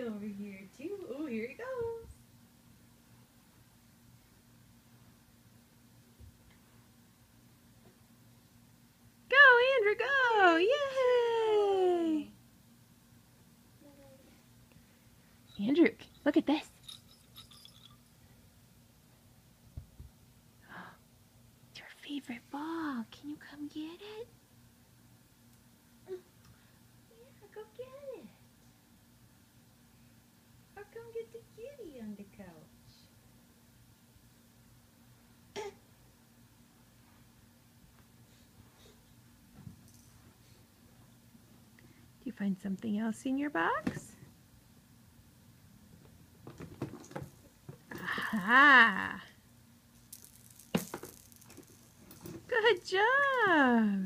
over here too. Oh, here he goes. Go, Andrew, go! Yay! Andrew, look at this. It's your favorite ball. Can you come get it? Yeah, go get it. Or come get the kitty on the couch. Do you find something else in your box? Aha! Good job!